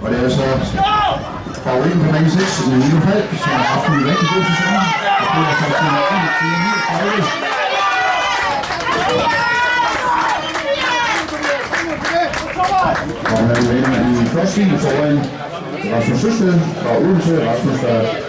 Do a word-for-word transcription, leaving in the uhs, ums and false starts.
Og det er så favoritten på ring seks, Nino Falk, som har haft en rigtig god sæson. Det er så til en niogtredive. Og han vinder i første linje foran Rasmus Søsted fra Odense, Rasmus der